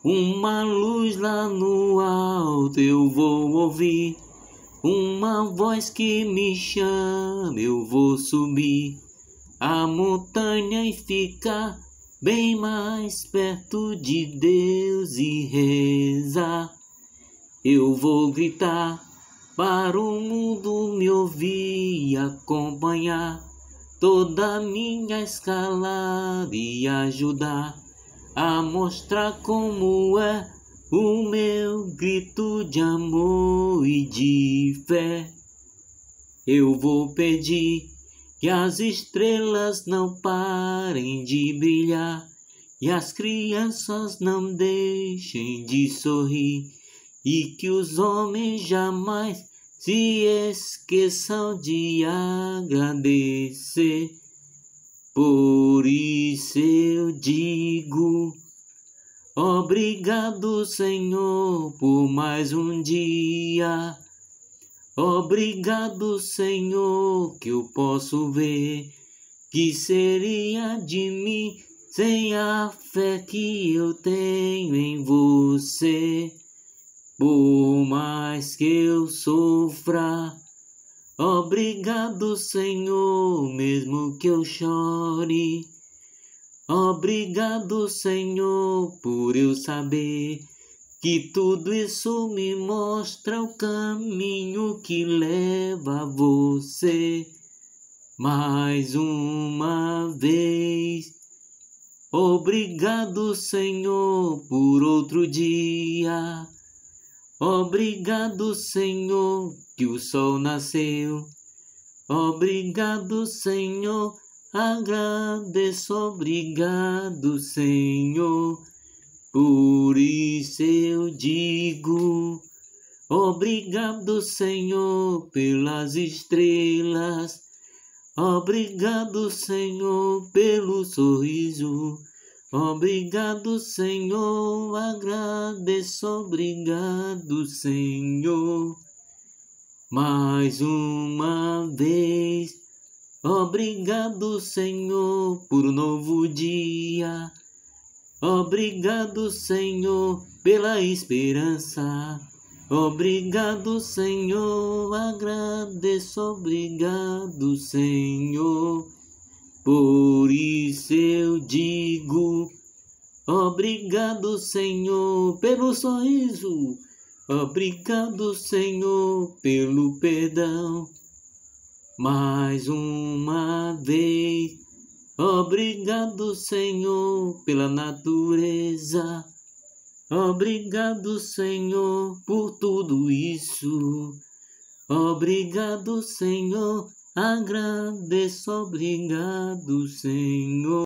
Uma luz lá no alto eu vou ouvir, uma voz que me chama, eu vou subir a montanha e ficar bem mais perto de Deus e rezar. Eu vou gritar para o mundo me ouvir e acompanhar toda a minha escalada e ajudar a mostrar como é o meu grito de amor e de fé. Eu vou pedir que as estrelas não parem de brilhar e as crianças não deixem de sorrir e que os homens jamais se esqueçam de agradecer. Por isso eu digo: obrigado, Senhor, por mais um dia. Obrigado, Senhor, que eu posso ver. Que seria de mim sem a fé que eu tenho em você? Por mais que eu sofra, obrigado, Senhor, mesmo que eu chore. Obrigado, Senhor, por eu saber que tudo isso me mostra o caminho que leva a você. Mais uma vez, obrigado, Senhor, por outro dia. Obrigado, Senhor, que o sol nasceu. Obrigado, Senhor, agradeço. Obrigado, Senhor. Por isso eu digo: obrigado, Senhor, pelas estrelas. Obrigado, Senhor, pelo sorriso. Obrigado, Senhor, agradeço. Obrigado, Senhor. Mais uma vez, obrigado, Senhor, por um novo dia. Obrigado, Senhor, pela esperança. Obrigado, Senhor, agradeço. Obrigado, Senhor. Por isso eu digo: obrigado, Senhor, pelo sorriso. Obrigado, Senhor, pelo perdão. Mais uma vez, obrigado, Senhor, pela natureza. Obrigado, Senhor, por tudo isso. Obrigado, Senhor, agradeço. Obrigado, Senhor.